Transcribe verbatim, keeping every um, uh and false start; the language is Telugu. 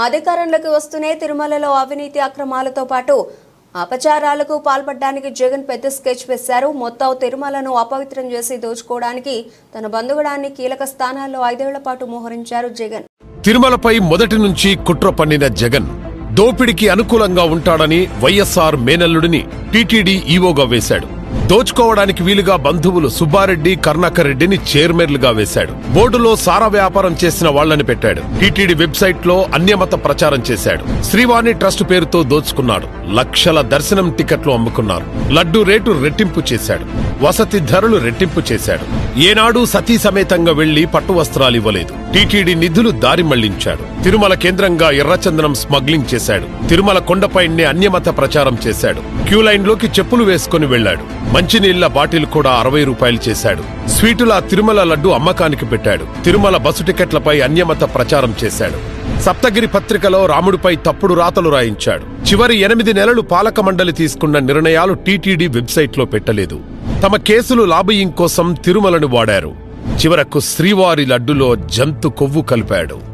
అధికారంలోకి వస్తూనే తిరుమలలో అవినీతి అక్రమాలతో పాటు అపచారాలకు పాల్పడడానికి జగన్ పెద్ద స్కెచ్ వేశారు. మొత్తం తిరుమలను అపవిత్రం చేసి దోచుకోవడానికి తన బంధుగడాన్ని కీలక స్థానాల్లో ఐదేళ్ల పాటు మోహరించారు జగన్. తిరుమలపై మొదటి నుంచి కుట్ర పన్నిన జగన్ దోపిడికి అనుకూలంగా ఉంటాడని వైఎస్ఆర్ మేనల్లుడిని టీటీడీ ఈవోగా వేశాడు. దోచుకోవడానికి వీలుగా బంధువులు సుబ్బారెడ్డి, కరుణాకర్ రెడ్డిని చైర్మన్లుగా వేశాడు. బోర్డులో సారా వ్యాపారం చేసిన వాళ్లని పెట్టాడు. టీటీడీ వెబ్సైట్ లో అన్యమత ప్రచారం చేశాడు. శ్రీవాణి ట్రస్ట్ పేరుతో దోచుకున్నాడు. లక్షల దర్శనం టికెట్లు అమ్ముకున్నారు. లడ్డూ రేటు రెట్టింపు చేశాడు. వసతి ధరలు రెట్టింపు చేశాడు. ఏనాడు సతీ సమేతంగా వెళ్లి పట్టు వస్త్రాలు ఇవ్వలేదు. టీటీడీ నిధులు దారి మళ్లించాడు. తిరుమల కేంద్రంగా ఎర్రచందనం స్మగ్లింగ్ చేశాడు. తిరుమల కొండపైనే అన్యమత ప్రచారం చేశాడు. క్యూలైన్ లోకి చెప్పులు వేసుకుని వెళ్లాడు. మంచినీళ్ల బాటిల్ కూడా అరవై రూపాయలు చేశాడు. స్వీటుల తిరుమల లడ్డు అమ్మకానికి పెట్టాడు. తిరుమల బస్సు టికెట్లపై అన్యమత ప్రచారం చేశాడు. సప్తగిరి పత్రికలో రాముడిపై తప్పుడు రాతలు రాయించాడు. చివరి ఎనిమిది నెలలు పాలక మండలి తీసుకున్న నిర్ణయాలు టీటీడీ వెబ్సైట్ లో పెట్టలేదు. తమ కేసులు లాబియింగ్ కోసం తిరుమలను వాడారు. చివరకు శ్రీవారి లడ్డులో జంతు కొవ్వు కలిపాడు.